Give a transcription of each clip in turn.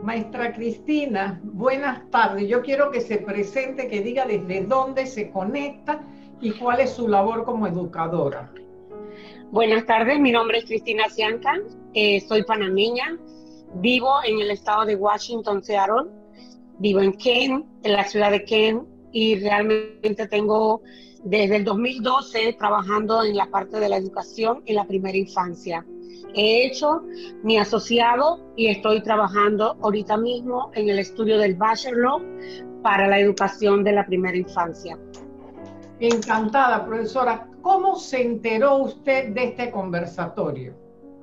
Maestra Cristina, buenas tardes. Yo quiero que se presente, que diga desde dónde se conecta y cuál es su labor como educadora. Buenas tardes, mi nombre es Cristina Cianca, soy panameña, vivo en el estado de Washington, Seattle, vivo en Kent, en la ciudad de Kent, y realmente tengo desde el 2012 trabajando en la parte de la educación en la primera infancia. He hecho mi asociado y estoy trabajando ahorita mismo en el estudio del bachelor para la educación de la primera infancia. Encantada, profesora. ¿Cómo se enteró usted de este conversatorio?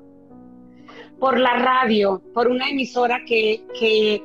Por la radio, por una emisora que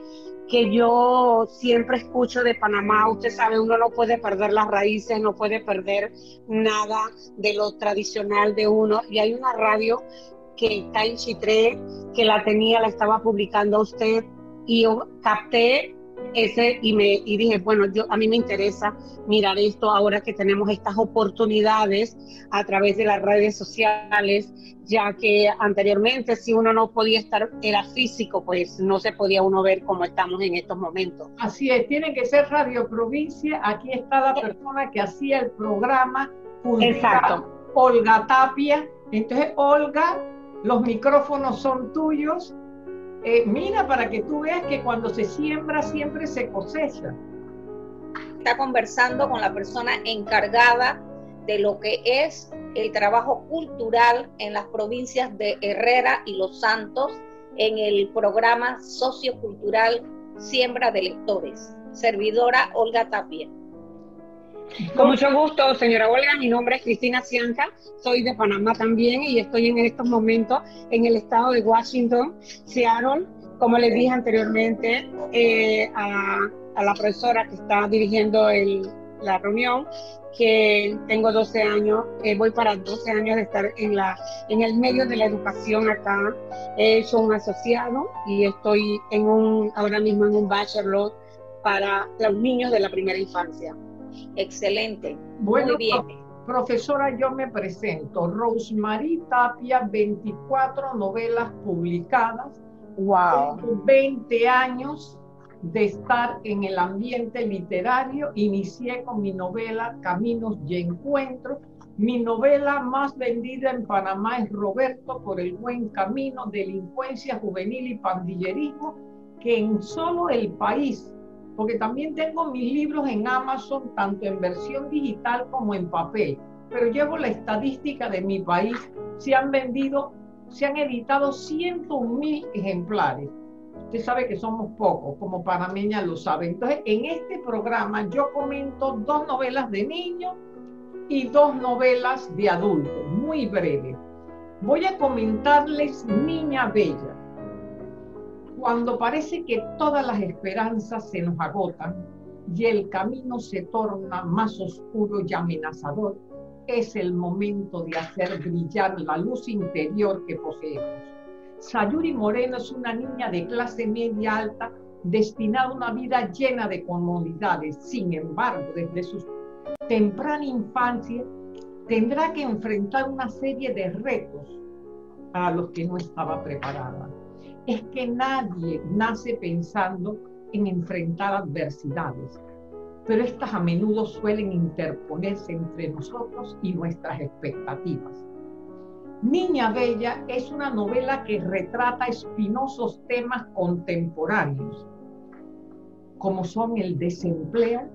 yo siempre escucho de Panamá. Usted sabe, uno no puede perder las raíces, no puede perder nada de lo tradicional de uno. Y hay una radio que está en Chitré, que la estaba publicando usted, y yo capté ese y dije, bueno, a mí me interesa mirar esto ahora que tenemos estas oportunidades a través de las redes sociales, ya que anteriormente si uno no podía estar, era físico, pues no se podía uno ver como estamos en estos momentos. Así es, tiene que ser Radio Provincia. Aquí está la persona que hacía el programa cultural. Exacto. Olga Tapia. Entonces, Olga, los micrófonos son tuyos. Mira, para que tú veas que cuando se siembra siempre se cosecha. Está conversando con la persona encargada de lo que es el trabajo cultural en las provincias de Herrera y Los Santos en el programa sociocultural Siembra de Lectores. Servidora Olga Tapia. Con mucho gusto, señora Olga. Mi nombre es Cristina Cianca, soy de Panamá también y estoy en estos momentos en el estado de Washington, Seattle. Como les dije anteriormente a la profesora que está dirigiendo la reunión, que tengo 12 años, voy para 12 años de estar en el medio de la educación acá. He hecho un asociado y estoy ahora mismo en un bachelor para los niños de la primera infancia. Excelente. Bueno, muy bien. Profesora, yo me presento. Rosemary Tapia, 24 novelas publicadas. Wow. 20 años de estar en el ambiente literario. Inicié con mi novela Caminos y Encuentros. Mi novela más vendida en Panamá es Roberto por el buen camino, delincuencia juvenil y pandillerismo, que en solo el país, porque también tengo mis libros en Amazon, tanto en versión digital como en papel, pero llevo la estadística de mi país, se han editado 101,000 ejemplares. Usted sabe que somos pocos, como panameña lo sabe. Entonces, en este programa yo comento 2 novelas de niños y 2 novelas de adultos, muy breves. Voy a comentarles Niña Bella. Cuando parece que todas las esperanzas se nos agotan y el camino se torna más oscuro y amenazador, es el momento de hacer brillar la luz interior que poseemos. Sayuri Moreno es una niña de clase media alta destinada a una vida llena de comodidades. Sin embargo, desde su temprana infancia tendrá que enfrentar una serie de retos para los que no estaba preparada. Es que nadie nace pensando en enfrentar adversidades, pero estas a menudo suelen interponerse entre nosotros y nuestras expectativas. Niña Bella es una novela que retrata espinosos temas contemporáneos, como son el desempleo,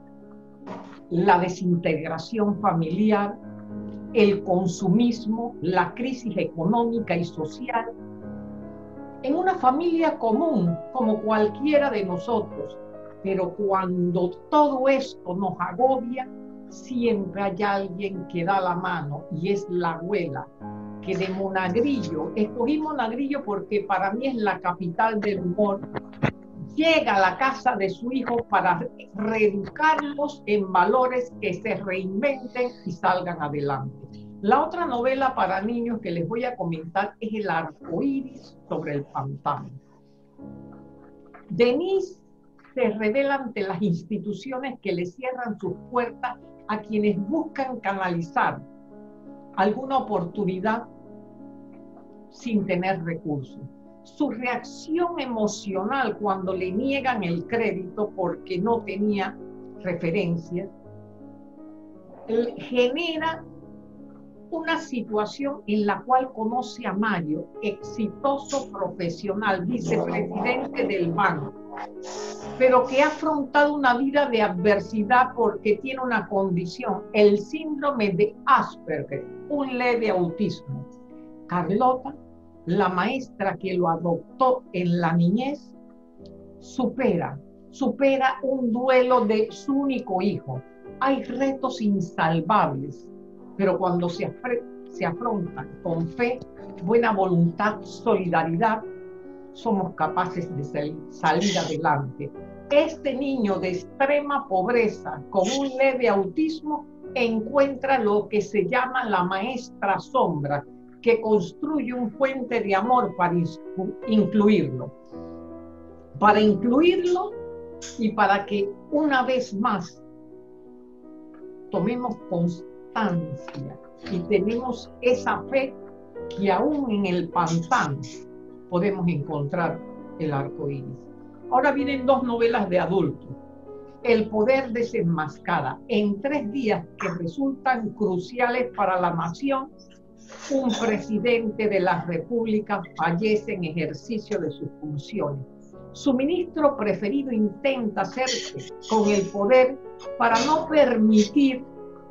la desintegración familiar, el consumismo, la crisis económica y social. En una familia común, como cualquiera de nosotros, pero cuando todo esto nos agobia, siempre hay alguien que da la mano, y es la abuela, que de Monagrillo, escogí Monagrillo porque para mí es la capital del humor, llega a la casa de su hijo para reeducarlos en valores que se reinventen y salgan adelante. La otra novela para niños que les voy a comentar es El arcoíris sobre el pantano. Denise se revela ante las instituciones que le cierran sus puertas a quienes buscan canalizar alguna oportunidad sin tener recursos. su reacción emocional cuando le niegan el crédito porque no tenía referencia, genera una situación en la cual conoce a Mario, exitoso profesional, vicepresidente del banco, pero que ha afrontado una vida de adversidad porque tiene una condición, el síndrome de Asperger, un leve autismo. Carlota, la maestra que lo adoptó en la niñez, supera un duelo de su único hijo. Hay retos insalvables, pero cuando se afrontan con fe, buena voluntad, solidaridad, somos capaces de salir adelante. Este niño de extrema pobreza con un leve autismo encuentra lo que se llama la maestra sombra, que construye un puente de amor para incluirlo. Para incluirlo y para que una vez más tomemos constancia y tenemos esa fe que aún en el pantano podemos encontrar el arco iris. Ahora vienen 2 novelas de adultos. El poder desenmascara en 3 días que resultan cruciales para la nación. Un presidente de la República fallece en ejercicio de sus funciones. Su ministro preferido intenta hacerse con el poder para no permitir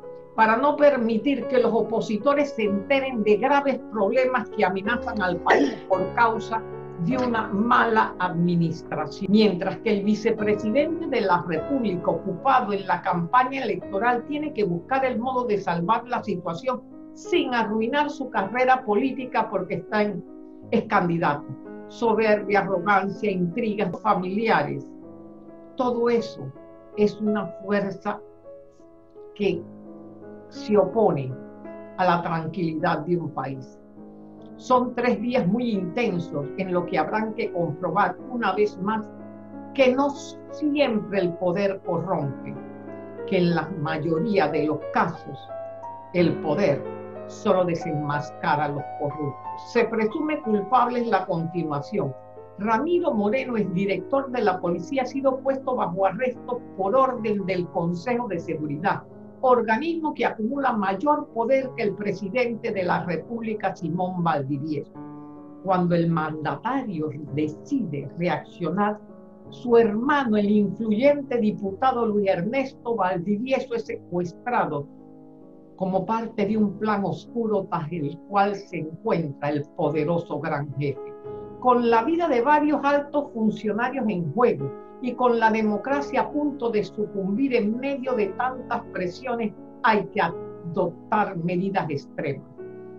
que los opositores se enteren de graves problemas que amenazan al país por causa de una mala administración. Mientras que el vicepresidente de la República, ocupado en la campaña electoral, tiene que buscar el modo de salvar la situación sin arruinar su carrera política porque es candidato. Soberbia, arrogancia, intrigas familiares. Todo eso es una fuerza que se opone a la tranquilidad de un país. Son 3 días muy intensos en lo que habrán que comprobar una vez más que no siempre el poder corrompe, que en la mayoría de los casos el poder solo desenmascara a los corruptos. Se presume culpable en la continuación. Ramiro Moreno, es director de la policía, ha sido puesto bajo arresto por orden del Consejo de Seguridad, organismo que acumula mayor poder que el presidente de la República, Simón Valdivieso. Cuando el mandatario decide reaccionar, su hermano, el influyente diputado Luis Ernesto Valdivieso, es secuestrado como parte de un plan oscuro tras el cual se encuentra el poderoso gran jefe. Con la vida de varios altos funcionarios en juego y con la democracia a punto de sucumbir en medio de tantas presiones, hay que adoptar medidas extremas.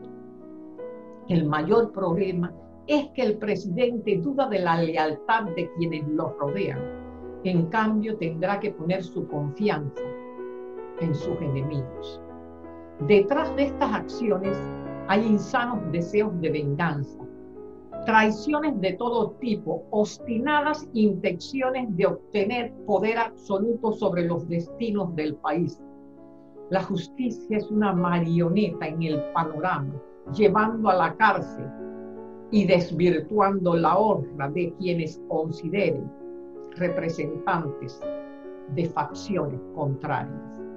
El mayor problema es que el presidente duda de la lealtad de quienes lo rodean. En cambio, tendrá que poner su confianza en sus enemigos. Detrás de estas acciones hay insanos deseos de venganza, traiciones de todo tipo, obstinadas intenciones de obtener poder absoluto sobre los destinos del país. La justicia es una marioneta en el panorama, llevando a la cárcel y desvirtuando la honra de quienes consideren representantes de facciones contrarias.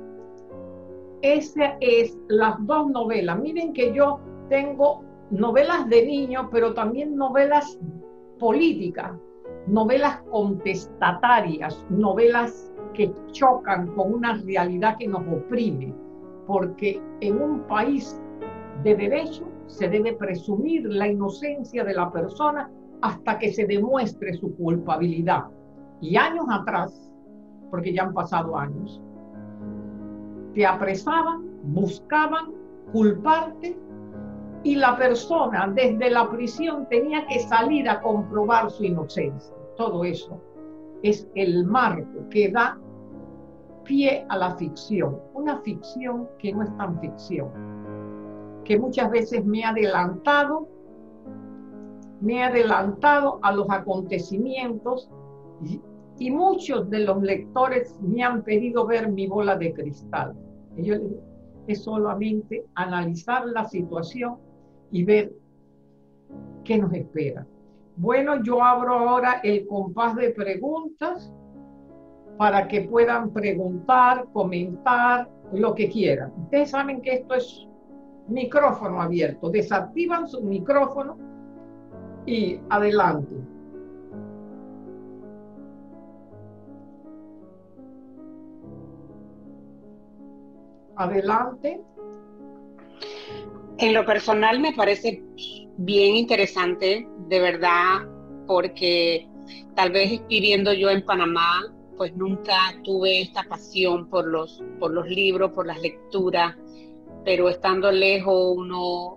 Esas es las 2 novelas. Miren que yo tengo novelas de niños, pero también novelas políticas, novelas contestatarias, novelas que chocan con una realidad que nos oprime, porque en un país de derecho se debe presumir la inocencia de la persona hasta que se demuestre su culpabilidad. Y años atrás, porque ya han pasado años, te apresaban, buscaban culparte y la persona desde la prisión tenía que salir a comprobar su inocencia. Todo eso es el marco que da pie a la ficción, una ficción que no es tan ficción, que muchas veces me ha adelantado a los acontecimientos y muchos de los lectores me han pedido ver mi bola de cristal. Y yo les digo, es solamente analizar la situación y ver qué nos espera. Bueno, yo abro ahora el compás de preguntas para que puedan preguntar, comentar, lo que quieran. Ustedes saben que esto es micrófono abierto. Desactivan su micrófono y adelante. Adelante. En lo personal me parece bien interesante, de verdad, porque tal vez viviendo yo en Panamá, pues nunca tuve esta pasión por los libros, por las lecturas, pero estando lejos uno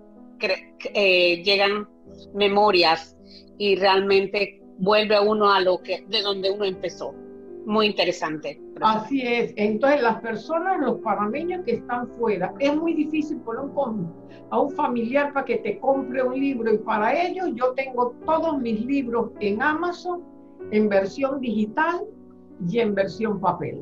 llegan memorias y realmente vuelve a uno a de donde uno empezó. Muy interesante. Así es. Entonces, las personas, los panameños que están fuera, es muy difícil poner a un familiar para que te compre un libro, y para ello yo tengo todos mis libros en Amazon, en versión digital y en versión papel.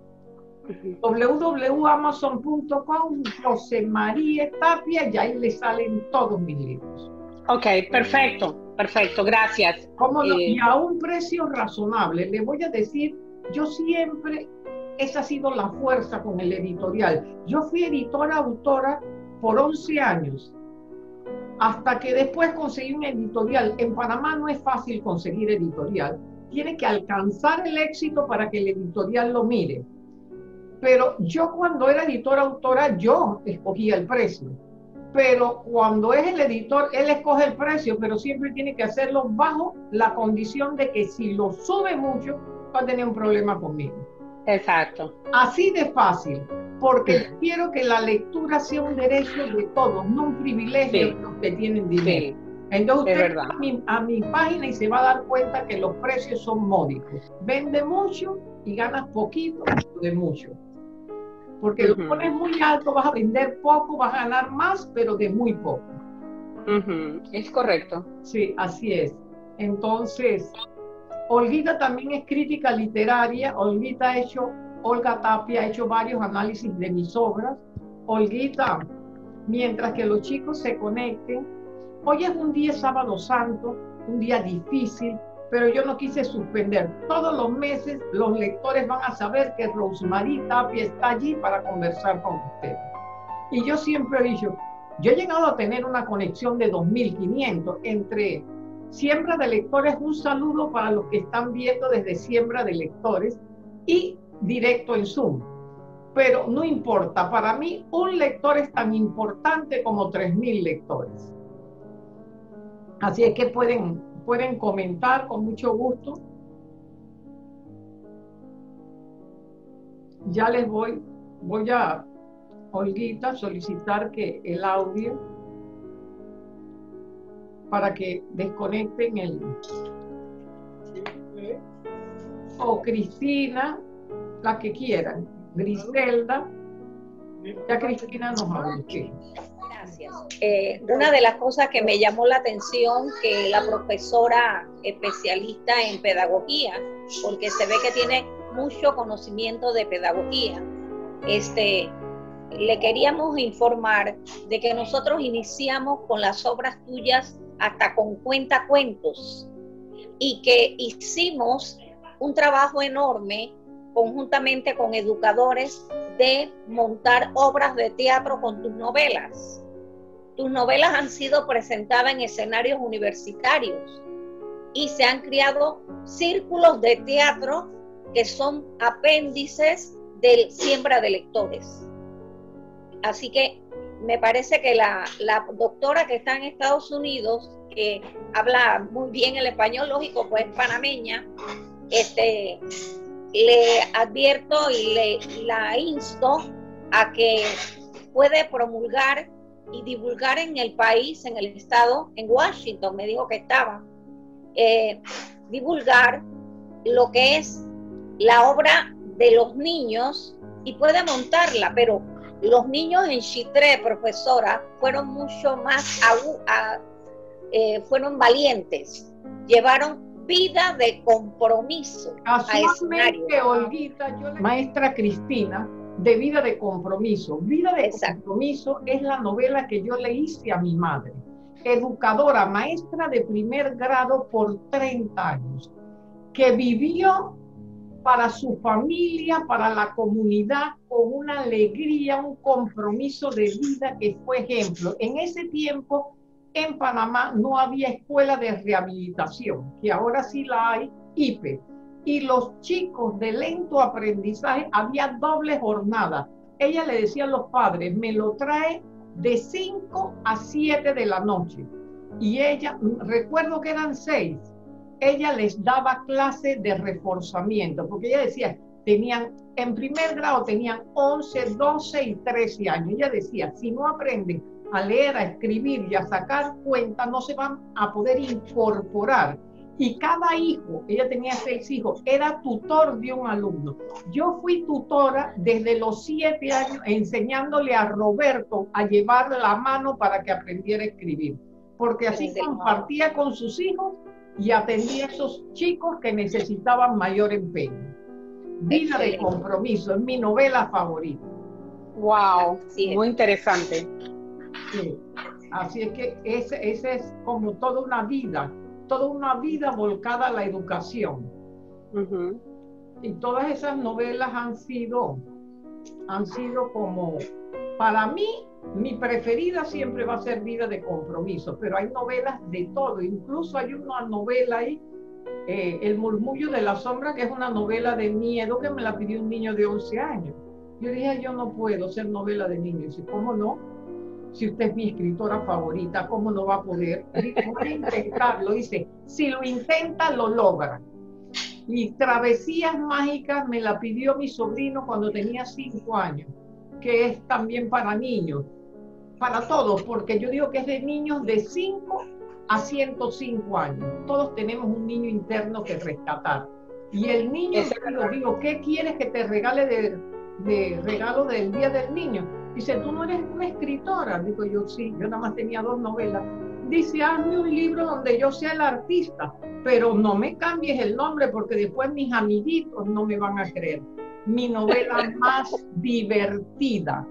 www.amazon.com, José María Tapia, y ahí le salen todos mis libros. Ok, perfecto, gracias. Y a un precio razonable. Le voy a decir, yo siempre, esa ha sido la fuerza con el editorial. Yo fui autora por 11 años, hasta que después conseguí un editorial. En Panamá no es fácil conseguir editorial. Tiene que alcanzar el éxito para que el editorial lo mire. Pero yo, cuando era autora, yo escogía el precio. Pero cuando es el editor, él escoge el precio, pero siempre tiene que hacerlo bajo la condición de que si lo sube mucho, va a tener un problema conmigo. Exacto. Así de fácil, porque quiero que la lectura sea un derecho de todos, no un privilegio de los que tienen dinero. Sí. Entonces usted va a mi página y se va a dar cuenta que los precios son módicos. Vende mucho y ganas poquito de mucho. Porque lo pones muy alto, vas a vender poco, vas a ganar más, pero de muy poco. Es correcto. Sí, así es. Entonces, Olguita también es crítica literaria. Olga Tapia ha hecho varios análisis de mis obras. Olguita, mientras que los chicos se conecten, hoy es un día sábado santo, un día difícil, pero yo no quise suspender. Todos los meses los lectores van a saber que Rosemarie Tapia está allí para conversar con ustedes. Y yo siempre he dicho, yo he llegado a tener una conexión de 2.500 entre Siembra de Lectores. Un saludo para los que están viendo desde Siembra de Lectores, y directo en Zoom. Pero no importa, para mí un lector es tan importante como 3.000 lectores. Así es que pueden comentar con mucho gusto. Ya les voy a, Olguita, solicitar que el audio, para que desconecten o Cristina, la que quieran, Griselda. Ya Cristina nos habla. Gracias. Una de las cosas que me llamó la atención, que la profesora especialista en pedagogía, porque se ve que tiene mucho conocimiento de pedagogía, le queríamos informar de que nosotros iniciamos con las obras tuyas hasta con cuentacuentos, y que hicimos un trabajo enorme conjuntamente con educadores de montar obras de teatro con tus novelas. Tus novelas han sido presentadas en escenarios universitarios y se han creado círculos de teatro que son apéndices del Siembra de Lectores. Así que me parece que la doctora que está en Estados Unidos, que habla muy bien el español, lógico, pues es panameña, le advierto y la insto a que puede promulgar y divulgar en el país, en el estado, en Washington, me dijo que estaba, divulgar lo que es la obra de los niños, y puede montarla, pero los niños en Chitré, profesora, fueron mucho más, fueron valientes, llevaron vida de compromiso a escenario. Olguita, maestra Cristina, de Vida de Compromiso. Vida de Compromiso es la novela que yo le hice a mi madre. educadora, maestra de primer grado por 30 años, que vivió para su familia, para la comunidad, con una alegría, un compromiso de vida que fue ejemplo. En ese tiempo, en Panamá, no había escuela de rehabilitación, que ahora sí la hay, IPE. Y los chicos de lento aprendizaje, había doble jornada. Ella le decía a los padres, me lo trae de 5 a 7 de la noche. Y ella, recuerdo que eran 6, ella les daba clase de reforzamiento, porque ella decía, en primer grado tenían 11, 12 y 13 años. Ella decía, si no aprenden a leer, a escribir y a sacar cuentas, no se van a poder incorporar. Y cada hijo, ella tenía 6 hijos, era tutor de un alumno. Yo fui tutora desde los 7 años, enseñándole a Roberto a llevar la mano para que aprendiera a escribir, porque así compartía con sus hijos y atendía a esos chicos que necesitaban mayor empeño. Vida de compromiso, es mi novela favorita. Wow, muy interesante. Sí. Así es que ese es como toda una vida volcada a la educación. Y todas esas novelas han sido como, para mí, mi preferida siempre va a ser Vida de compromiso, pero hay novelas de todo. Incluso hay una novela ahí, El murmullo de la sombra, que es una novela de miedo que me la pidió un niño de 11 años. Yo dije, yo no puedo hacer novela de niños. Y dice, ¿cómo no? Si usted es mi escritora favorita, ¿cómo no va a poder? Voy a intentarlo. Dice, si lo intenta, lo logra. Y Travesías Mágicas me la pidió mi sobrino cuando tenía 5 años, que es también para niños, para todos, porque yo digo que es de niños de 5 a 105 años. Todos tenemos un niño interno que rescatar. Y el niño, yo digo, ¿qué quieres que te regale de regalo del Día del Niño? Dice, ¿tú no eres una escritora? Digo yo, sí, yo nada más tenía 2 novelas. Dice, hazme un libro donde yo sea el artista, pero no me cambies el nombre porque después mis amiguitos no me van a creer. Mi novela más divertida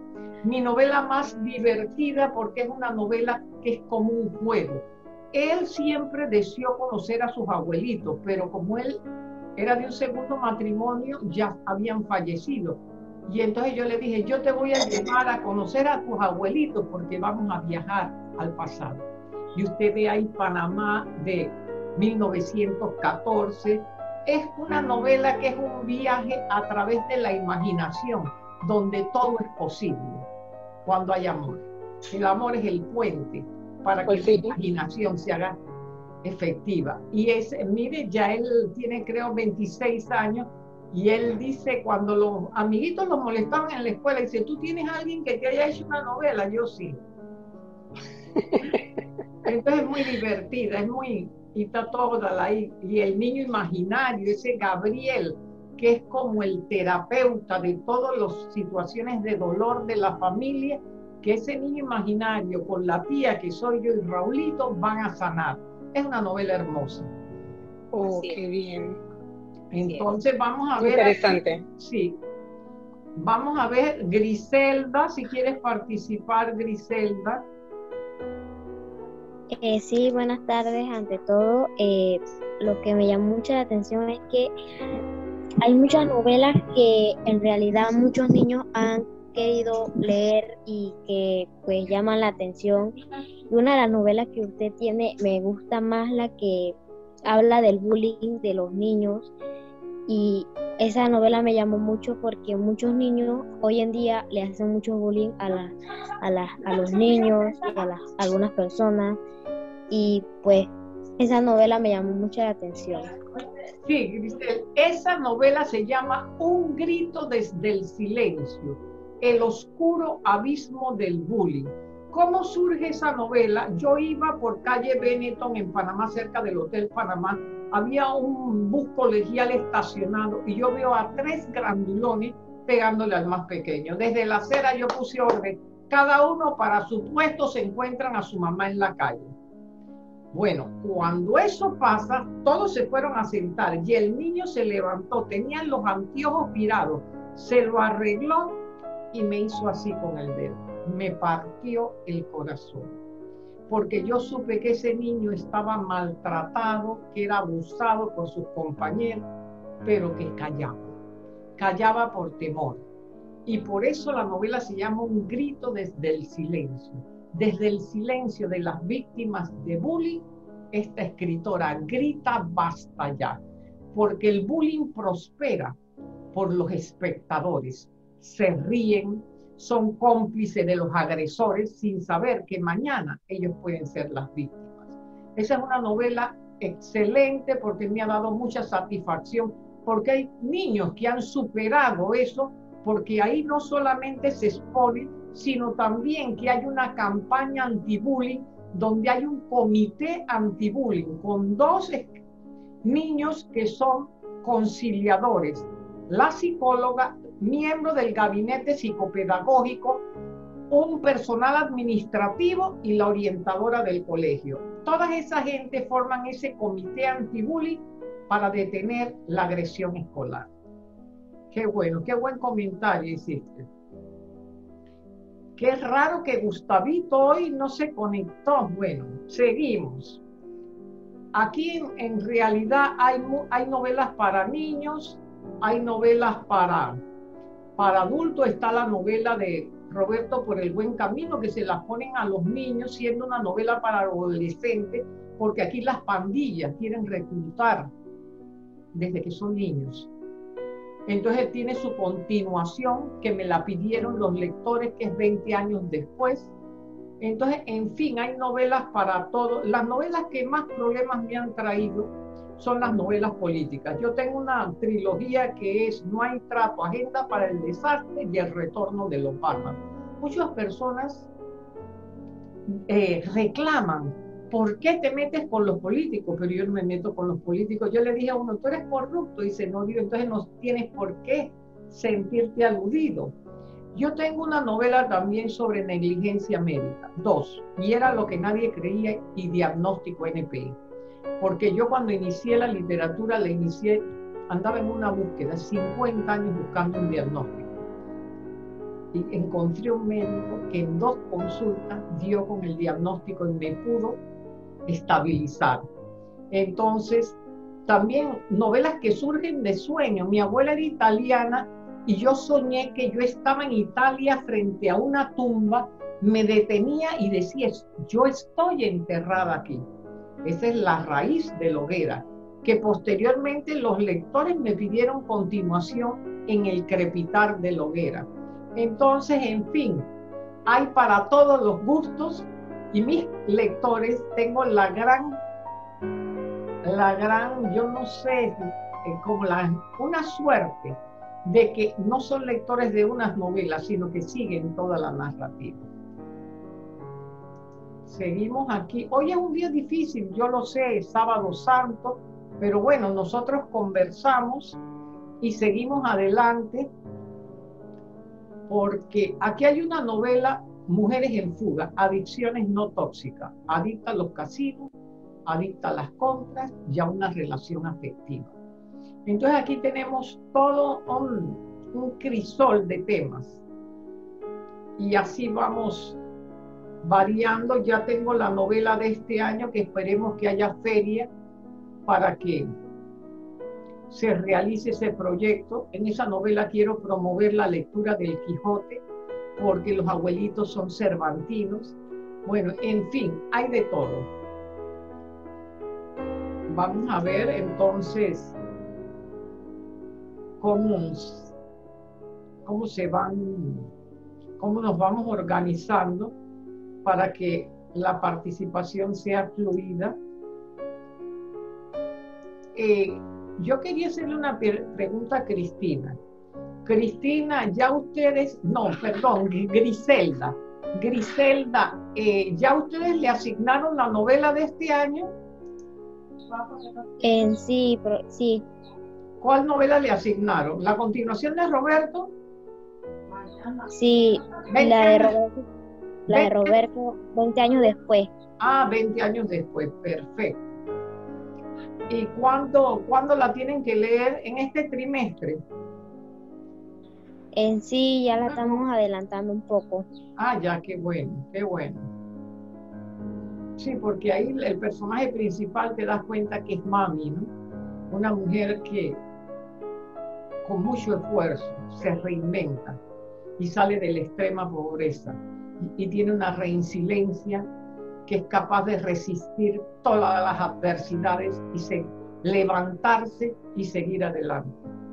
porque es una novela que es como un juego. Él siempre deseó conocer a sus abuelitos, pero como él era de un segundo matrimonio, ya habían fallecido. Y entonces yo le dije, yo te voy a llevar a conocer a tus abuelitos porque vamos a viajar al pasado. Y usted ve ahí Panamá de 1914. Es una novela que es un viaje a través de la imaginación, donde todo es posible cuando hay amor. El amor es el puente para que la imaginación se haga efectiva. Y mire, ya él tiene creo 26 años. Y él dice, cuando los amiguitos los molestaban en la escuela, dice, ¿tú tienes a alguien que te haya hecho una novela? Yo sí. Entonces es muy divertida, y está toda ahí. Y el niño imaginario, ese Gabriel, que es como el terapeuta de todas las situaciones de dolor de la familia, que ese niño imaginario con la tía que soy yo y Raulito van a sanar. Es una novela hermosa. Oh, qué bien. Entonces vamos a ver. Interesante. Aquí, sí. Vamos a ver, Griselda, si quieres participar, Griselda. Sí, buenas tardes. Ante todo, lo que me llama mucho la atención es que hay muchas novelas que en realidad muchos niños han querido leer y que pues llaman la atención. Y una de las novelas que usted tiene me gusta más la que habla del bullying de los niños. Y esa novela me llamó mucho porque muchos niños hoy en día le hacen mucho bullying a los niños y a algunas personas, y pues esa novela me llamó mucho la atención. Sí, Grisel, esa novela se llama Un grito desde el silencio, el oscuro abismo del bullying. ¿Cómo surge esa novela? Yo iba por calle Benetton en Panamá, cerca del Hotel Panamá. Había un bus colegial estacionado y yo veo a 3 grandulones pegándole al más pequeño. Desde la acera yo puse orden, cada uno para su puesto, se encuentran a su mamá en la calle. Bueno, cuando eso pasa, todos se fueron a sentar y el niño se levantó, tenían los anteojos virados, se lo arregló y me hizo así con el dedo. Me partió el corazón. porque yo supe que ese niño estaba maltratado, que era abusado por sus compañeros, pero que callaba por temor. Y por eso la novela se llama Un grito desde el silencio. Desde el silencio de las víctimas de bullying, esta escritora grita basta ya, porque el bullying prospera por los espectadores. Se ríen, son cómplices de los agresores sin saber que mañana ellos pueden ser las víctimas. Esa es una novela excelente porque me ha dado mucha satisfacción, porque hay niños que han superado eso, porque ahí no solamente se expone, sino también que hay una campaña anti-bullying, donde hay un comité anti-bullying con 2 niños que son conciliadores, la psicóloga, miembro del gabinete psicopedagógico, un personal administrativo y la orientadora del colegio. Toda esa gente forman ese comité anti-bullying para detener la agresión escolar. Qué bueno, qué buen comentario hiciste. Qué raro que Gustavito hoy no se conectó. Bueno, seguimos. Aquí en realidad hay novelas para niños, hay novelas para adultos. Está la novela de Roberto Por el Buen Camino, que se la ponen a los niños, siendo una novela para adolescentes, porque aquí las pandillas quieren reclutar desde que son niños. Entonces tiene su continuación, que me la pidieron los lectores, que es 20 años después. Entonces, en fin, hay novelas para todo. Las novelas que más problemas me han traído son las novelas políticas. Yo tengo una trilogía que es No hay trato, Agenda para el desastre y El retorno de los bárbaros. Muchas personas reclaman, ¿por qué te metes con los políticos? Pero yo no me meto con los políticos. Yo le dije a uno, tú eres corrupto. Dice, no, digo, entonces no tienes por qué sentirte aludido. Yo tengo una novela también sobre negligencia médica, 2, y era Lo que nadie creía y Diagnóstico NPI. Porque yo cuando inicié la literatura, andaba en una búsqueda, 50 años buscando un diagnóstico. Y encontré un médico que en 2 consultas dio con el diagnóstico y me pudo estabilizar. Entonces, también novelas que surgen de sueños. Mi abuela era italiana y yo soñé que yo estaba en Italia frente a una tumba, me detenía y decía, yo estoy enterrada aquí. Esa es la raíz de la hoguera, que posteriormente los lectores me pidieron continuación en El crepitar de la hoguera. Entonces, en fin, hay para todos los gustos, y mis lectores, tengo la gran, yo no sé, como una suerte de que no son lectores de unas novelas, sino que siguen toda la narrativa. Seguimos aquí. Hoy es un día difícil, yo lo sé, es Sábado Santo, pero bueno, nosotros conversamos y seguimos adelante, porque aquí hay una novela, Mujeres en fuga, adicciones no tóxicas, adicta a los casinos, adicta a las compras y a una relación afectiva. Entonces aquí tenemos todo un crisol de temas y así vamos variando. Ya tengo la novela de este año, que esperemos que haya feria para que se realice ese proyecto. En esa novela quiero promover la lectura del Quijote, porque los abuelitos son cervantinos. Bueno, en fin, hay de todo. Vamos a ver entonces cómo nos vamos organizando para que la participación sea fluida. Yo quería hacerle una pregunta a Cristina. Cristina, ya ustedes, no, perdón, Griselda, ¿ya ustedes le asignaron la novela de este año? Sí, sí. ¿Cuál novela le asignaron? ¿La continuación de Roberto? Sí, la de Roberto, 20 años después. Ah, 20 años después, perfecto. ¿Y cuándo la tienen que leer? ¿En este trimestre? Sí, ya la estamos adelantando un poco. Ah, ya, qué bueno, qué bueno. Sí, porque ahí el personaje principal te das cuenta que es Mami, ¿no? Una mujer que con mucho esfuerzo se reinventa y sale de la extrema pobreza y tiene una resiliencia que es capaz de resistir todas las adversidades y levantarse y seguir adelante.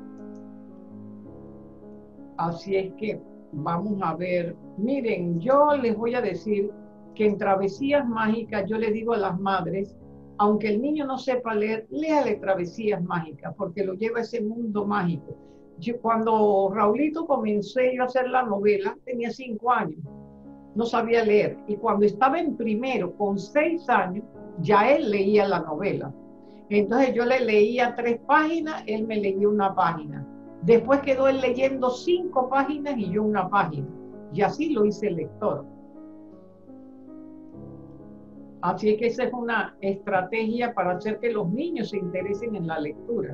Así es que vamos a ver, miren, yo les voy a decir que en Travesías Mágicas yo le digo a las madres, aunque el niño no sepa leer, léale Travesías Mágicas, porque lo lleva a ese mundo mágico. Cuando Raulito comencé yo a hacer la novela, tenía 5 años, no sabía leer, y cuando estaba en primero, con 6 años, ya él leía la novela. Entonces yo le leía 3 páginas, él me leía 1 página. Después quedó él leyendo 5 páginas y yo 1 página. Y así lo hice el lector. Así que esa es una estrategia para hacer que los niños se interesen en la lectura.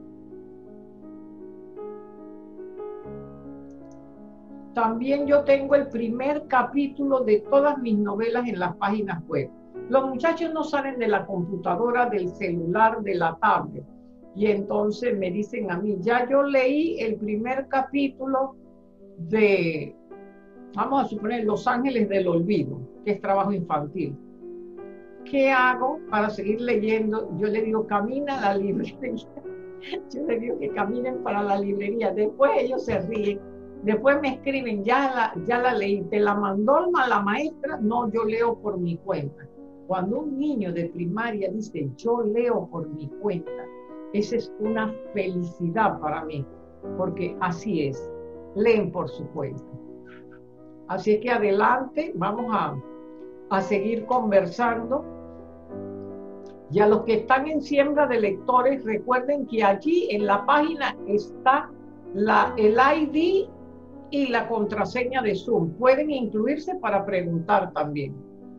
También yo tengo el primer capítulo de todas mis novelas en las páginas web. Los muchachos no salen de la computadora, del celular, de la tablet. Y entonces me dicen a mí, ya yo leí el primer capítulo de, vamos a suponer, Los Ángeles del Olvido, que es trabajo infantil. ¿Qué hago para seguir leyendo? Yo le digo, camina a la librería. Yo le digo que caminen para la librería. Después ellos se ríen. Después me escriben, ya la leí. ¿Te la mandó la maestra? No, yo leo por mi cuenta. Cuando un niño de primaria dice, yo leo por mi cuenta, esa es una felicidad para mí, porque así es, leen por su cuenta. Así es que adelante, vamos a seguir conversando. Y a los que están en siembra de lectores, recuerden que allí en la página está el ID y la contraseña de Zoom. Pueden incluirse para preguntar también.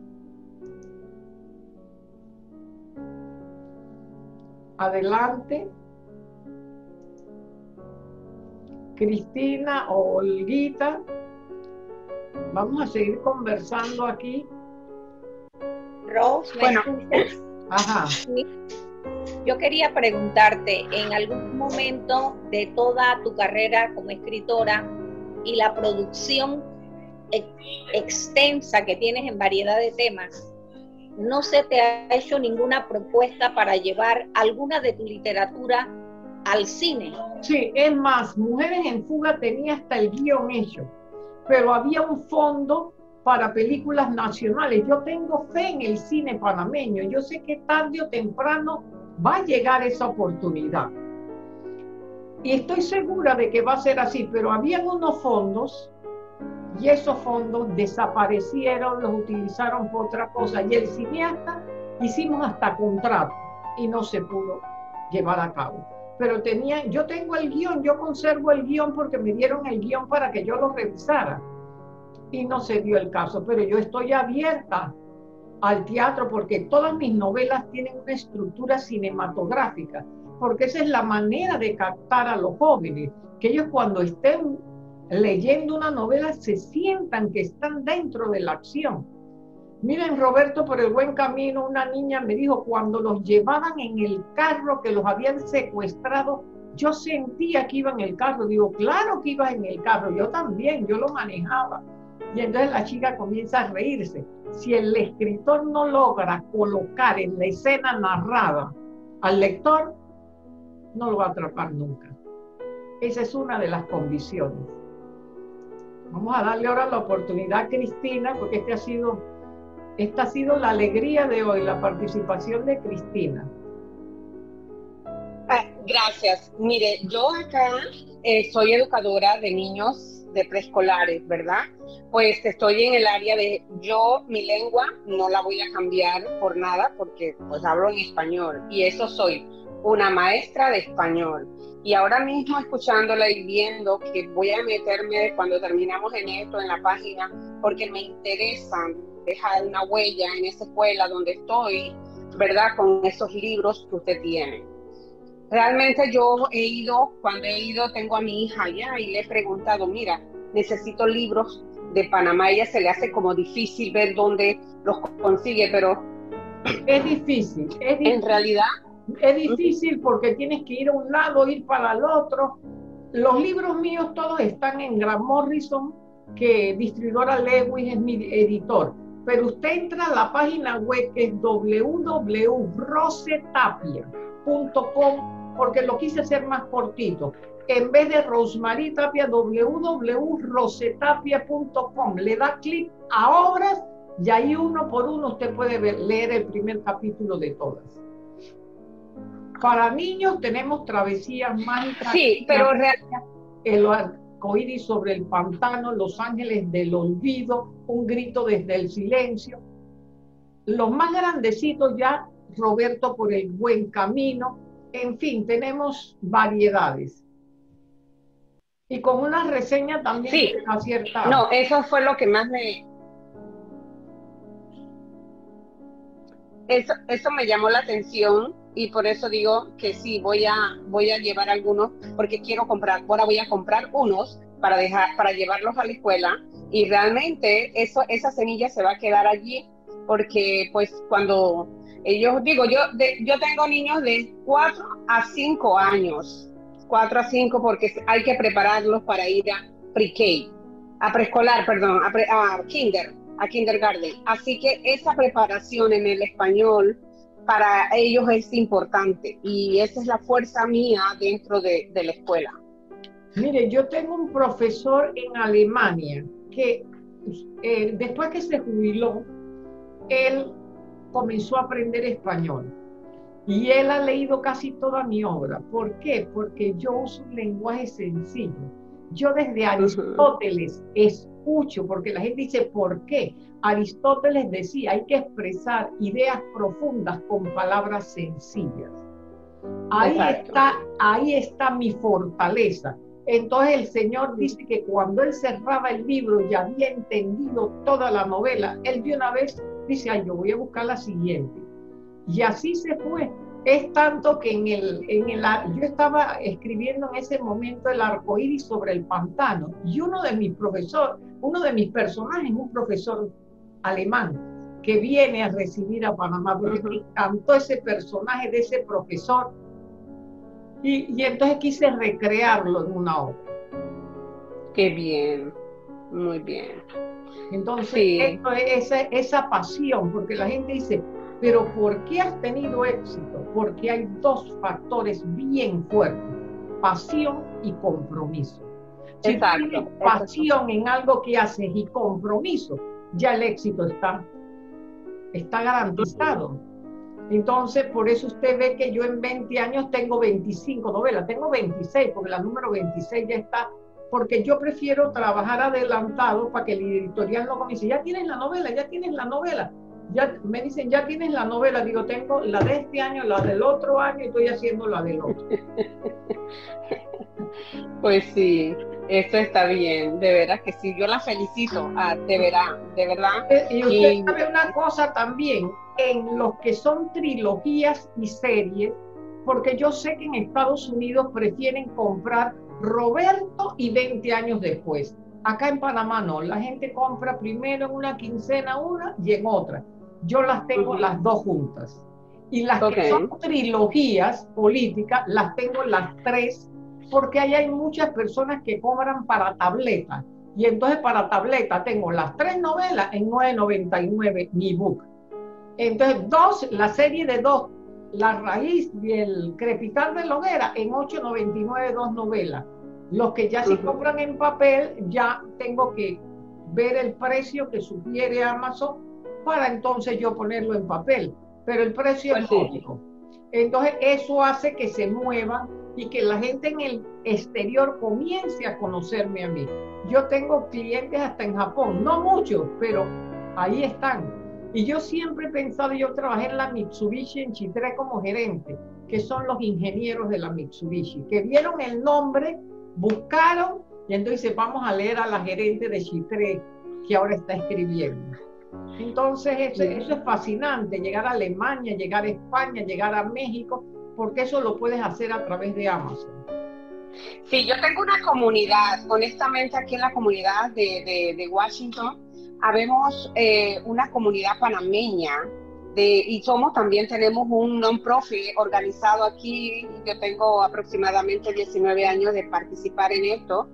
Adelante. Cristina o Olguita. Vamos a seguir conversando aquí. Rose, ¿me escuchas? Ajá. Sí. Yo quería preguntarte, en algún momento de toda tu carrera como escritora y la producción extensa que tienes en variedad de temas, ¿no se te ha hecho ninguna propuesta para llevar alguna de tu literatura al cine? Sí, es más, Mujeres en Fuga tenía hasta el guión hecho, pero había un fondo para películas nacionales. Yo tengo fe en el cine panameño. Yo sé que tarde o temprano va a llegar esa oportunidad. Y estoy segura de que va a ser así, pero habían unos fondos y esos fondos desaparecieron, los utilizaron por otra cosa. Y el cineasta hicimos hasta contrato y no se pudo llevar a cabo. Pero yo tengo el guión, yo conservo el guión porque me dieron el guión para que yo lo revisara. Y no se dio el caso, pero yo estoy abierta al teatro porque todas mis novelas tienen una estructura cinematográfica, porque esa es la manera de captar a los jóvenes, que ellos cuando estén leyendo una novela se sientan que están dentro de la acción. Miren, Roberto, por el buen camino, una niña me dijo, cuando los llevaban en el carro que los habían secuestrado, yo sentía que iba en el carro. Digo, claro que iba en el carro, yo también, yo lo manejaba. Y entonces la chica comienza a reírse. Si el escritor no logra colocar en la escena narrada al lector, no lo va a atrapar nunca. Esa es una de las condiciones. Vamos a darle ahora la oportunidad a Cristina, porque esta ha sido la alegría de hoy, la participación de Cristina. Gracias. Mire, yo acá soy educadora de niños de preescolares, ¿verdad? Pues estoy en el área de mi lengua no la voy a cambiar por nada porque pues hablo en español y eso soy, una maestra de español. Y ahora mismo escuchándola y viendo que voy a meterme cuando terminamos en esto en la página porque me interesa dejar una huella en esa escuela donde estoy, ¿verdad? Con esos libros que usted tiene. Realmente cuando he ido, tengo a mi hija allá y le he preguntado, mira, necesito libros de Panamá. Ella se le hace como difícil ver dónde los consigue, pero Es difícil, En realidad, es difícil porque tienes que ir a un lado, ir para el otro. Los libros míos todos están en Grant Morrison, que distribuidora Lewis es mi editor. Pero usted entra a la página web que es www.rosetapia.com, porque lo quise hacer más cortito. En vez de Rosmarie Tapia, www.rosetapia.com. Le da clic a obras y ahí uno por uno usted puede leer el primer capítulo de todas. Para niños tenemos Travesías Mágicas. sí, pero El arcoíris sobre el pantano, Los Ángeles del Olvido, Un grito desde el silencio. Los más grandecitos ya, Roberto por el buen camino. En fin, tenemos variedades. Y con una reseña también sí, aciertada. no, eso fue lo que más eso me llamó la atención y por eso digo que sí, voy a llevar algunos porque quiero comprar, ahora voy a comprar unos para llevarlos a la escuela y realmente esa semilla se va a quedar allí porque pues cuando ellos, digo, yo tengo niños de 4 a 5 años, 4 a 5 porque hay que prepararlos para ir a pre-K, a preescolar, perdón, a kindergarten. Así que esa preparación en el español para ellos es importante y esa es la fuerza mía dentro de la escuela. Mire, yo tengo un profesor en Alemania que después que se jubiló, él comenzó a aprender español y él ha leído casi toda mi obra. ¿Por qué? Porque yo uso un lenguaje sencillo. Yo desde Aristóteles escucho, porque la gente dice, ¿por qué? Aristóteles decía, hay que expresar ideas profundas con palabras sencillas. Ahí está mi fortaleza. Entonces el Señor dice que cuando él cerraba el libro y había entendido toda la novela, él de una vez dice, ay, yo voy a buscar la siguiente. Y así se fue. Es tanto que yo estaba escribiendo en ese momento el arcoíris sobre el pantano y uno de mis personajes, un profesor alemán que viene a recibir a Panamá, porque me encantó ese personaje de ese profesor y entonces quise recrearlo en una obra. Qué bien, muy bien. Entonces, sí. Esto es esa pasión, porque la gente dice, pero ¿por qué has tenido éxito? Porque hay dos factores bien fuertes, pasión y compromiso. Si tienes pasión en algo que haces y compromiso, ya el éxito está garantizado. Entonces, por eso usted ve que yo en 20 años tengo 25 novelas, tengo 26, porque la número 26 ya está, porque yo prefiero trabajar adelantado para que el editorial no comience, ya tienes la novela, ya me dicen, ya tienes la novela, digo, tengo la de este año, la del otro año, y estoy haciendo la del otro. Pues sí, eso está bien, de veras que sí, yo la felicito, de verdad. Y usted sabe una cosa también, en los que son trilogías y series, porque yo sé que en Estados Unidos prefieren comprar Roberto y 20 años después. Acá en Panamá no, la gente compra primero en una quincena una y en otra. Yo las tengo las dos juntas. Y las que son trilogías políticas, las tengo las tres, porque ahí hay muchas personas que compran para tableta. Y entonces para tableta tengo las tres novelas en $9.99 mi book. Entonces la serie de dos, La Raíz y El Crepitar de la Hoguera en $8.99 dos novelas. Los que ya sí compran en papel, ya tengo que ver el precio que sugiere Amazon para entonces yo ponerlo en papel. Pero el precio es módico. Entonces eso hace que se muevan y que la gente en el exterior comience a conocerme a mí. Yo tengo clientes hasta en Japón, no muchos, pero ahí están. Y yo siempre he pensado, yo trabajé en la Mitsubishi en Chitré como gerente, que son los ingenieros de la Mitsubishi, que vieron el nombre, buscaron, y entonces vamos a leer a la gerente de Chitré, que ahora está escribiendo. Entonces eso es fascinante, llegar a Alemania, llegar a España, llegar a México, porque eso lo puedes hacer a través de Amazon. Sí, yo tengo una comunidad, honestamente aquí en la comunidad de Washington, habemos una comunidad panameña y tenemos un non-profit organizado aquí. Yo tengo aproximadamente 19 años de participar en esto.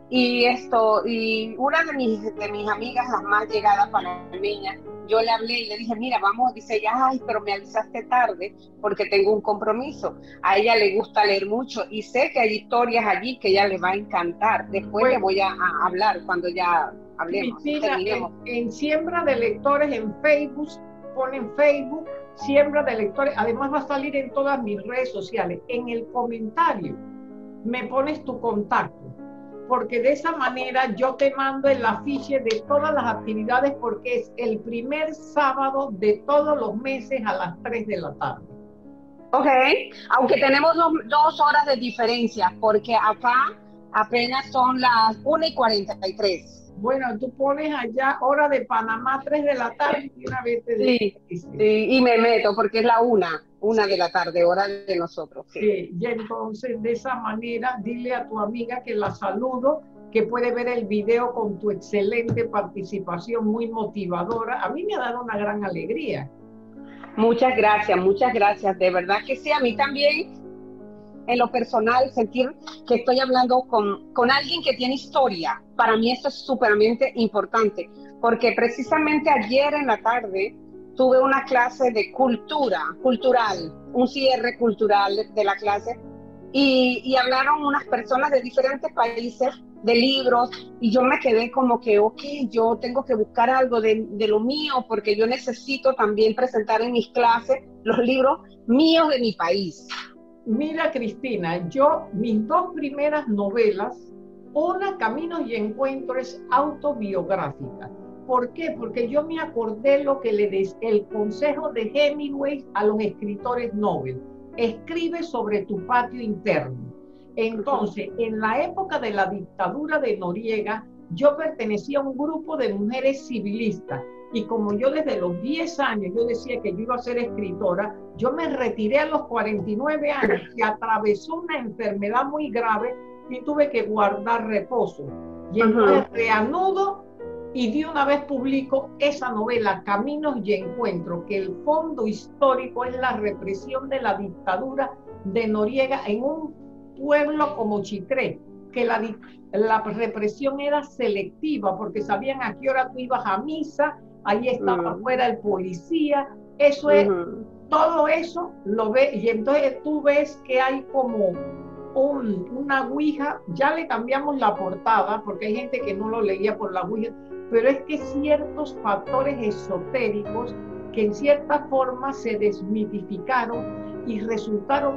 Y una de mis amigas, las más llegadas panameñas, yo le hablé y le dije, mira, vamos, dice ella, ay, pero me avisaste tarde porque tengo un compromiso. A ella le gusta leer mucho y sé que hay historias allí que ella le va a encantar. Después le voy a hablar cuando ya hablemos, Cristina, terminemos. En Siembra de Lectores en Facebook, ponen Facebook, Siembra de Lectores, además va a salir en todas mis redes sociales. En el comentario me pones tu contacto, porque de esa manera yo te mando el afiche de todas las actividades, porque es el primer sábado de todos los meses a las 3 de la tarde. Ok, aunque tenemos 2 horas de diferencia, porque acá apenas son las 1:43. Bueno, tú pones allá hora de Panamá 3 de la tarde y una vez te sí, y me meto porque es la 1 de la tarde, hora de nosotros. Sí, y entonces de esa manera dile a tu amiga que la saludo, que puede ver el video con tu excelente participación, muy motivadora. A mí me ha dado una gran alegría. Muchas gracias, de verdad que sí, a mí también. En lo personal, sentir que estoy hablando con alguien que tiene historia, para mí esto es súpermente importante, porque precisamente ayer en la tarde tuve una clase de cultural, un cierre cultural de la clase, y hablaron unas personas de diferentes países, de libros, y yo me quedé como que, ok, yo tengo que buscar algo de lo mío, porque yo necesito también presentar en mis clases los libros míos de mi país. Mira, Cristina, mis 2 primeras novelas, una, Caminos y Encuentros, es autobiográfica. ¿Por qué? Porque yo me acordé lo que el consejo de Hemingway a los escritores Nobel: escribe sobre tu patio interno. Entonces, en la época de la dictadura de Noriega, yo pertenecía a un grupo de mujeres civilistas. Y como yo desde los 10 años yo decía que yo iba a ser escritora, yo me retiré a los 49 años, que atravesó una enfermedad muy grave y tuve que guardar reposo. Y entonces reanudo y de una vez publico esa novela, Caminos y Encuentros, que el fondo histórico es la represión de la dictadura de Noriega en un pueblo como Chitré, que la represión era selectiva, porque sabían a qué hora tú ibas a misa, ahí estaba afuera el policía, eso es, todo eso lo ves, y entonces tú ves que hay como una ouija, ya le cambiamos la portada, porque hay gente que no lo leía por la ouija, pero es que ciertos factores esotéricos que en cierta forma se desmitificaron y resultaron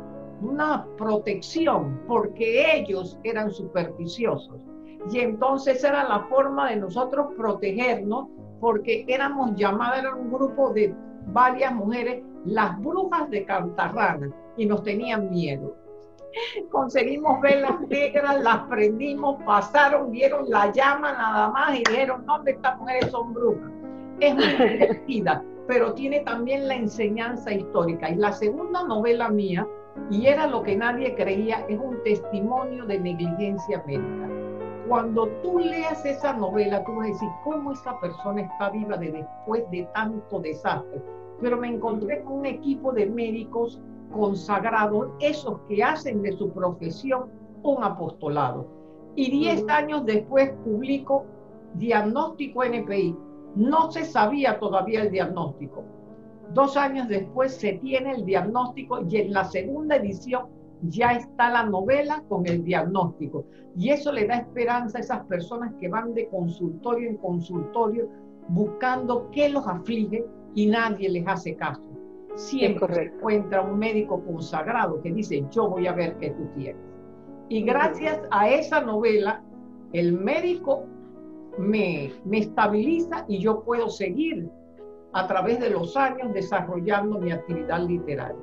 una protección, porque ellos eran supersticiosos. Y entonces era la forma de nosotros protegernos, porque éramos llamadas, era un grupo de varias mujeres, las brujas de Cantarrana, y nos tenían miedo. Conseguimos velas negras, las prendimos, pasaron, vieron la llama nada más y dijeron, no, estas mujeres son brujas. Es muy divertida, pero tiene también la enseñanza histórica. Y la segunda novela mía, y era lo que nadie creía, es un testimonio de negligencia médica. Cuando tú leas esa novela, tú vas a decir, ¿cómo esa persona está viva después de tanto desastre? Pero me encontré con un equipo de médicos consagrados, esos que hacen de su profesión un apostolado. Y 10 años después publico Diagnóstico NPI. No se sabía todavía el diagnóstico. 2 años después se tiene el diagnóstico y en la segunda edición ya está la novela con el diagnóstico. Y eso le da esperanza a esas personas que van de consultorio en consultorio buscando qué los aflige y nadie les hace caso. Siempre se encuentra un médico consagrado que dice, yo voy a ver qué tú tienes. Y gracias a esa novela, el médico me estabiliza y yo puedo seguir a través de los años desarrollando mi actividad literaria.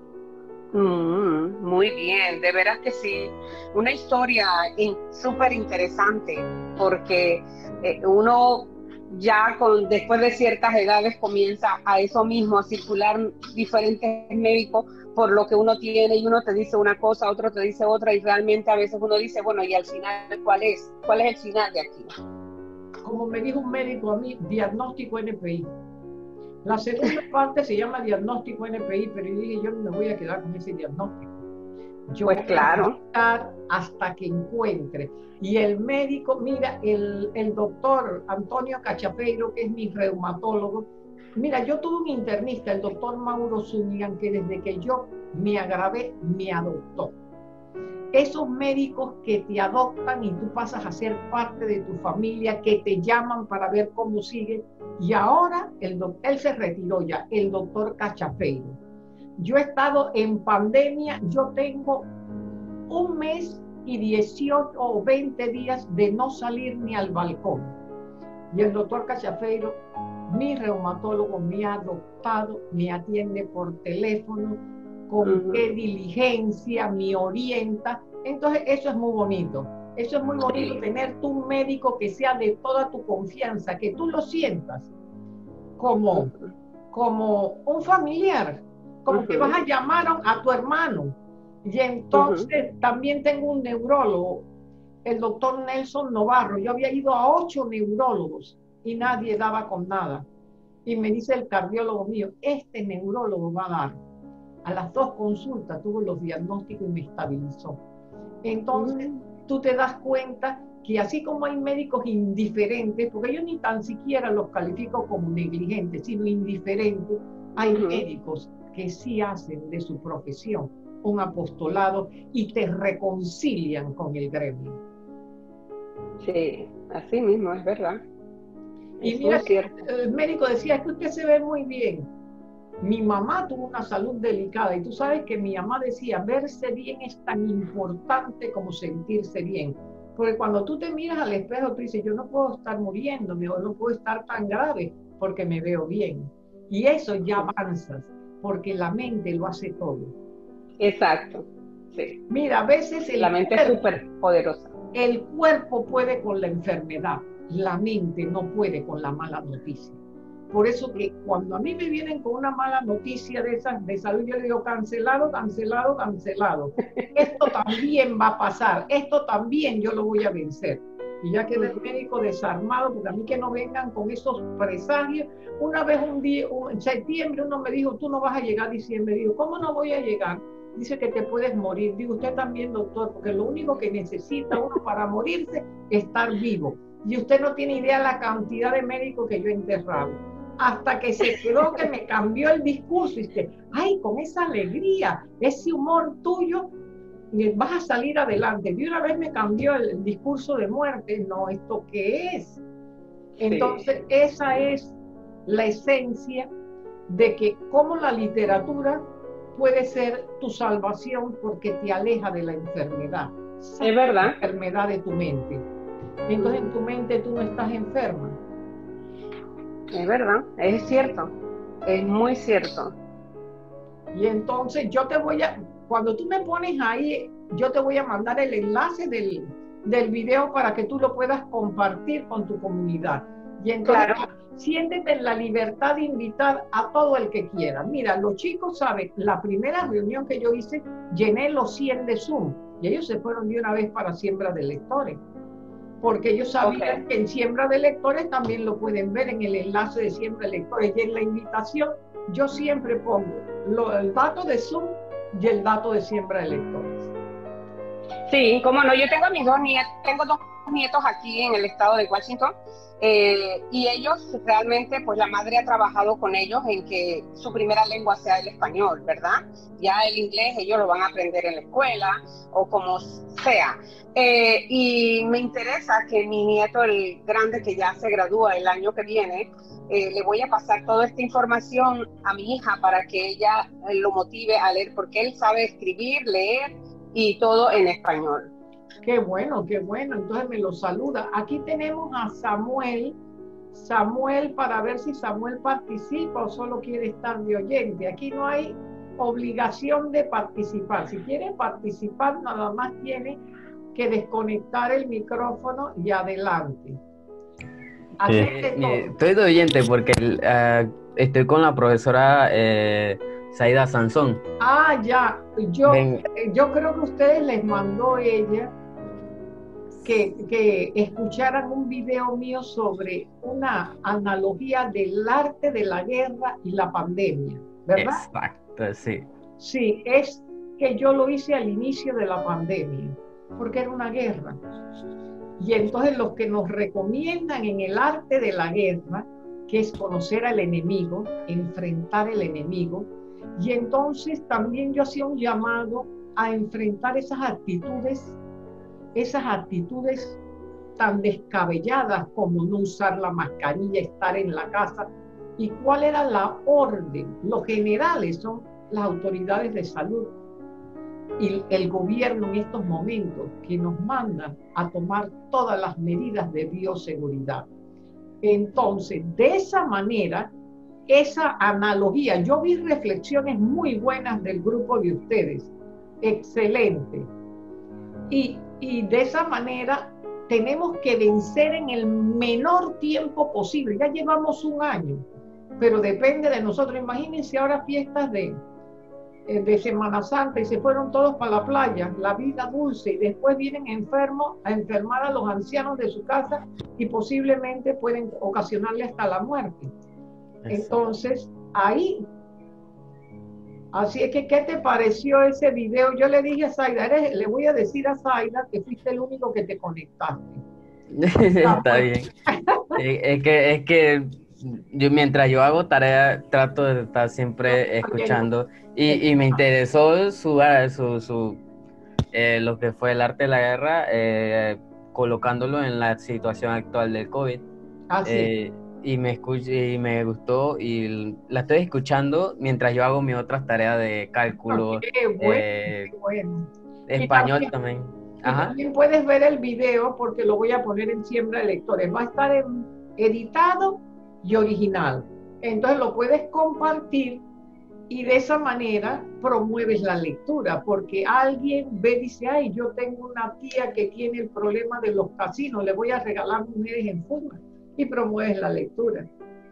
Muy bien, de veras que sí. Una historia súper interesante, porque uno ya después de ciertas edades comienza a eso mismo, a circular diferentes médicos por lo que uno tiene, y uno te dice una cosa, otro te dice otra, y realmente a veces uno dice, bueno, y al final, ¿cuál es el final de aquí? Como me dijo un médico a mí, diagnóstico NPI. La segunda parte se llama diagnóstico NPI, pero yo dije, yo no me voy a quedar con ese diagnóstico. Yo Pues voy claro. a buscar hasta que encuentre. Y el médico, mira, el doctor Antonio Cachafeiro, que es mi reumatólogo, mira, yo tuve un internista, el doctor Mauro Zúñiga, que desde que yo me agravé, me adoptó. Esos médicos que te adoptan y tú pasas a ser parte de tu familia, que te llaman para ver cómo sigue. Y ahora él se retiró ya, el doctor Cachafeiro. Yo he estado en pandemia, yo tengo 1 mes y 18 o 20 días de no salir ni al balcón. Y el doctor Cachafeiro, mi reumatólogo, me ha adoptado, me atiende por teléfono, con qué diligencia, me orienta. Entonces, eso es muy bonito. Eso es muy bonito, tener tu médico que sea de toda tu confianza, que tú lo sientas como un familiar, como que vas a llamar a tu hermano. Y entonces también tengo un neurólogo, el doctor Nelson Novarro. Yo había ido a 8 neurólogos y nadie daba con nada. Y me dice el cardiólogo mío, este neurólogo va a dar. A las 2 consultas tuvo los diagnósticos y me estabilizó. Entonces tú te das cuenta que así como hay médicos indiferentes, porque yo ni tan siquiera los califico como negligentes, sino indiferentes, hay médicos que sí hacen de su profesión un apostolado y te reconcilian con el gremio. Sí, así mismo, es verdad. Y mira, el médico decía, es que usted se ve muy bien. Mi mamá tuvo una salud delicada y tú sabes que mi mamá decía, verse bien es tan importante como sentirse bien. Porque cuando tú te miras al espejo, tú dices, yo no puedo estar muriéndome o no puedo estar tan grave porque me veo bien. Y eso ya avanzas, porque la mente lo hace todo. Exacto, sí. Mira, a veces la mente es súper poderosa. El cuerpo puede con la enfermedad, la mente no puede con la mala noticia. Por eso que cuando a mí me vienen con una mala noticia de esas de salud, yo le digo cancelado, cancelado, cancelado. Esto también va a pasar, esto también yo lo voy a vencer. Y ya quedé el médico desarmado, porque a mí que no vengan con esos presagios. Una vez un día, en septiembre, uno me dijo, tú no vas a llegar a diciembre. Digo, ¿cómo no voy a llegar? Dice que te puedes morir. Digo, usted también, doctor, porque lo único que necesita uno para morirse es estar vivo. Y usted no tiene idea la cantidad de médicos que yo he enterrado. Hasta que se quedó, que me cambió el discurso. Y dice, ay, con esa alegría, ese humor tuyo, vas a salir adelante. De una vez me cambió el discurso de muerte. No, ¿esto qué es? Entonces, esa es la esencia de que como la literatura puede ser tu salvación porque te aleja de la enfermedad. Es verdad. La enfermedad de tu mente. Entonces, en tu mente tú no estás enferma. Es verdad, es cierto, es muy cierto. Y entonces yo te voy a, cuando tú me pones ahí, yo te voy a mandar el enlace del video para que tú lo puedas compartir con tu comunidad. Y entonces, claro, siéntete en la libertad de invitar a todo el que quiera. Mira, los chicos saben, la primera reunión que yo hice, llené los 100 de Zoom y ellos se fueron de una vez para Siembra de Lectores. Porque ellos sabían que en Siembra de Lectores también lo pueden ver en el enlace de Siembra de Lectores. Y en la invitación yo siempre pongo el dato de Zoom y el dato de Siembra de Lectores. Sí, cómo no, yo tengo a mis tengo dos nietos aquí en el estado de Washington, y ellos realmente, pues la madre ha trabajado con ellos en que su primera lengua sea el español, ¿verdad? Ya el inglés ellos lo van a aprender en la escuela o como sea. Y me interesa que mi nieto, el grande que ya se gradúa el año que viene, le voy a pasar toda esta información a mi hija para que ella lo motive a leer, porque él sabe escribir, leer y todo en español. Qué bueno, entonces me lo saluda. Aquí tenemos a Samuel, para ver si Samuel participa o solo quiere estar de oyente. Aquí no hay obligación de participar. Si quiere participar, nada más tiene que desconectar el micrófono y adelante. Estoy de oyente porque estoy con la profesora Zaida Sansón. Ah, ya. Yo creo que ustedes les mandó ella. que escucharan un video mío sobre una analogía del arte de la guerra y la pandemia, ¿verdad? Exacto, sí. Sí, es que yo lo hice al inicio de la pandemia, porque era una guerra. Y entonces lo que nos recomiendan en el arte de la guerra, que es conocer al enemigo, enfrentar el enemigo, y entonces también yo hacía un llamado a enfrentar esas actitudes tan descabelladas como no usar la mascarilla, estar en la casa. ¿Y cuál era la orden? Los generales son las autoridades de salud y el gobierno en estos momentos que nos mandan a tomar todas las medidas de bioseguridad. Entonces, de esa manera, esa analogía, yo vi reflexiones muy buenas del grupo de ustedes, excelente. Y de esa manera tenemos que vencer en el menor tiempo posible. Ya llevamos un año, pero depende de nosotros. Imagínense ahora fiestas de Semana Santa y se fueron todos para la playa, la vida dulce, y después vienen enfermos a enfermar a los ancianos de su casa y posiblemente pueden ocasionarle hasta la muerte. Entonces, ahí, así es que, ¿qué te pareció ese video? Yo le dije a Zaida, le voy a decir a Zaida que fuiste el único que te conectaste. Está bien. Es que yo, mientras yo hago tarea, trato de estar siempre escuchando y me interesó lo que fue el arte de la guerra, colocándolo en la situación actual del COVID. Y me gustó y la estoy escuchando mientras yo hago mis otras tareas de cálculo, qué bueno. Español también. Ajá. También puedes ver el video porque lo voy a poner en Siembra de Lectores. Va a estar editado y original. Entonces lo puedes compartir y de esa manera promueves la lectura, porque alguien ve y dice, ay, yo tengo una tía que tiene el problema de los casinos, le voy a regalar Mujeres en Fuga, y promueves la lectura.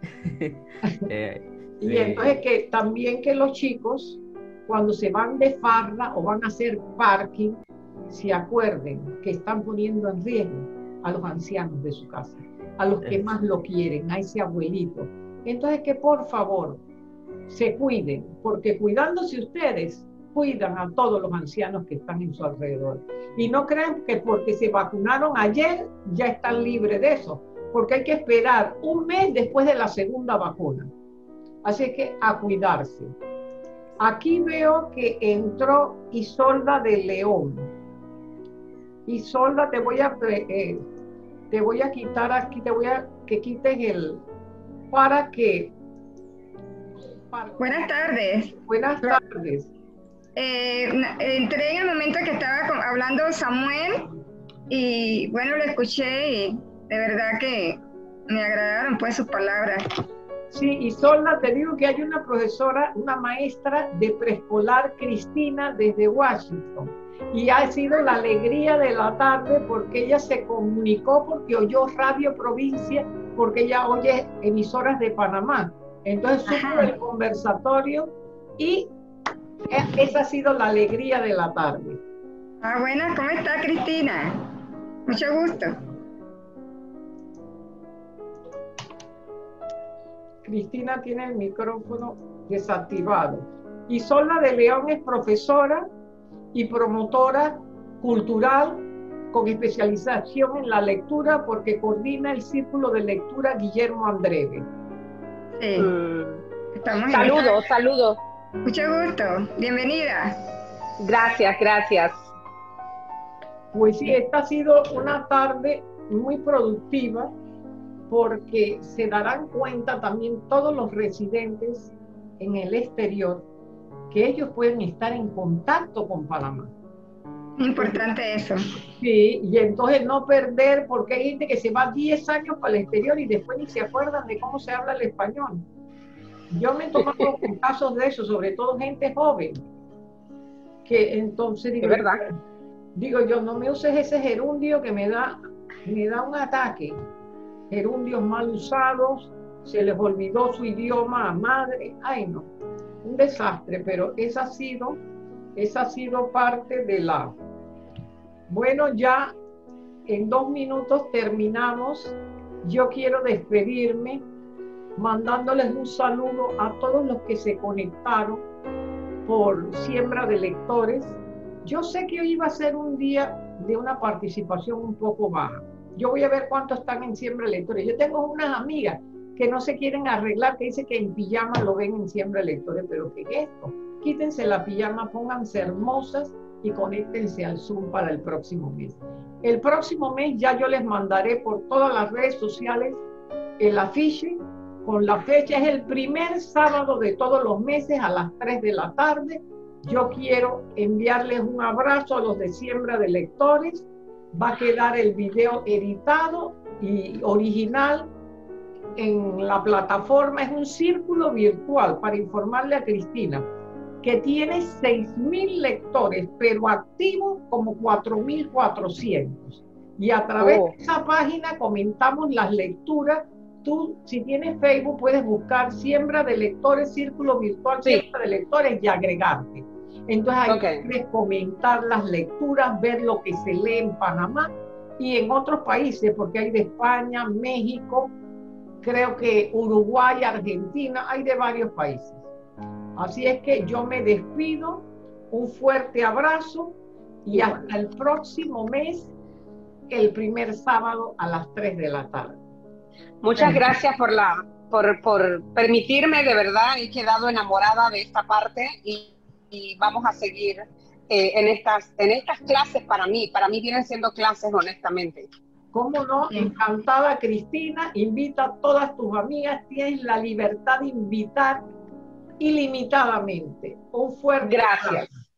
Y entonces que también que los chicos, cuando se van de farra o van a hacer parking, se acuerden que están poniendo en riesgo a los ancianos de su casa, a los que más lo quieren, a ese abuelito. Entonces que por favor se cuiden, porque cuidándose ustedes, cuidan a todos los ancianos que están en su alrededor. Y no crean que porque se vacunaron ayer ya están libres de eso, porque hay que esperar un mes después de la segunda vacuna. Así que a cuidarse. Aquí veo que entró Isolda de León. Isolda, te voy a quitar aquí, te voy a que quites para que... Buenas tardes. Buenas tardes. Entré en el momento que estaba hablando Samuel y bueno, lo escuché y de verdad que me agradaron pues sus palabras. Sí, Isolda, te digo que hay una profesora, una maestra de preescolar, Cristina, desde Washington, y ha sido la alegría de la tarde porque ella se comunicó, porque oyó Radio Provincia, porque ella oye emisoras de Panamá. Entonces supo el conversatorio y esa ha sido la alegría de la tarde. Buenas, ¿cómo está Cristina? Mucho gusto. Cristina tiene el micrófono desactivado. Isolda de León es profesora y promotora cultural con especialización en la lectura porque coordina el Círculo de Lectura Guillermo Andreve. Sí. Saludos. Mucho gusto, bienvenida. Gracias. Pues sí, esta ha sido una tarde muy productiva porque se darán cuenta también todos los residentes en el exterior que ellos pueden estar en contacto con Panamá. Importante eso. Sí, y entonces no perder, porque hay gente que se va 10 años para el exterior y después ni se acuerdan de cómo se habla el español. Yo me he tomado casos de eso, sobre todo gente joven, que entonces digo yo, no me uses ese gerundio que me da un ataque. Gerundios mal usados, se les olvidó su idioma a madre, ay no, un desastre, pero esa ha sido parte de la... Bueno, ya en 2 minutos terminamos. Yo quiero despedirme mandándoles un saludo a todos los que se conectaron por Siembra de Lectores. Yo sé que hoy iba a ser un día de una participación un poco baja. Yo voy a ver cuántos están en Siembra de Lectores. Yo tengo unas amigas que no se quieren arreglar, que dicen que en pijama lo ven en Siembra de Lectores, pero ¿qué es esto? Quítense la pijama, pónganse hermosas y conéctense al Zoom para el próximo mes. El próximo mes ya yo les mandaré por todas las redes sociales el afiche con la fecha. Es el primer sábado de todos los meses a las 3 de la tarde. Yo quiero enviarles un abrazo a los de Siembra de Lectores. Va a quedar el video editado y original en la plataforma. Es un círculo virtual, para informarle a Cristina, que tiene 6.000 lectores, pero activos como 4.400. Y a través de esa página comentamos las lecturas. Tú, si tienes Facebook, puedes buscar Siembra de Lectores, Círculo Virtual, Siembra de Lectores y agregarte. Entonces ahí puedes comentar las lecturas, ver lo que se lee en Panamá y en otros países, porque hay de España, México, creo que Uruguay, Argentina, hay de varios países. Así es que yo me despido, un fuerte abrazo y hasta el próximo mes, el primer sábado a las 3 de la tarde. Muchas gracias por permitirme, de verdad, he quedado enamorada de esta parte y vamos a seguir en estas clases. Para mí vienen siendo clases, honestamente. ¿Cómo no? Encantada, Cristina. Invita a todas tus amigas, tienes la libertad de invitar ilimitadamente. Un fuerte gracias.